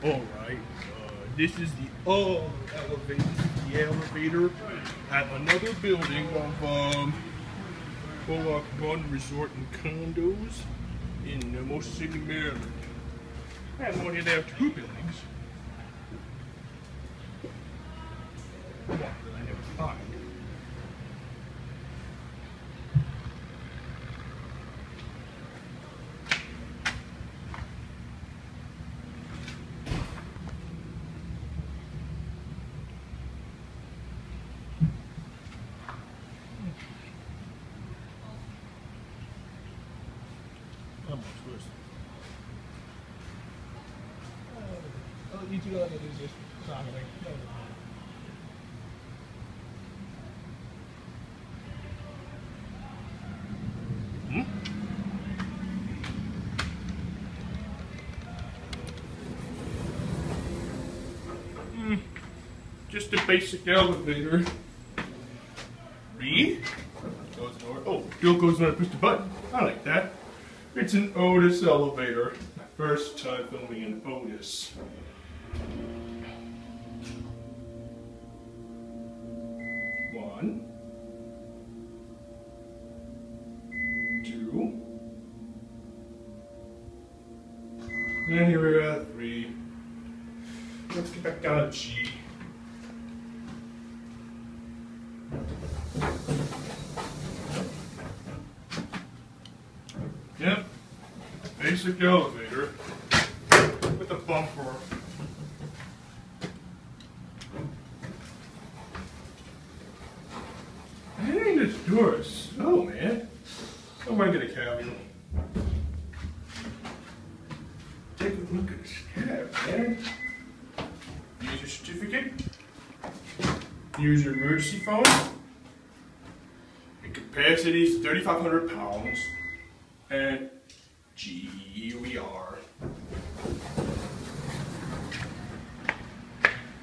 Alright, this is the elevator. This is the elevator at another building of Boardwalk Resort and Condos in Motion City, Maryland. I have no idea they have two buildings. One that I never find. Almost worse. You two other is just something. Just a basic elevator. Read. Goes nowhere. Oh, Bill goes when I push the button. I like that. It's an Otis elevator. My first time filming an Otis. One. Two. And here we're at 3. Let's get back down to G. Yep, basic elevator with a bumper. Dang, this door is slow, man. Somebody get a cab. Take a look at this cab, man. Use your certificate. Use your emergency phone. Your capacity is 3,500 pounds. And gee, here we are.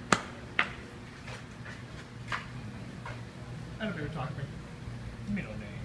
I don't know if you were talking. Middle name.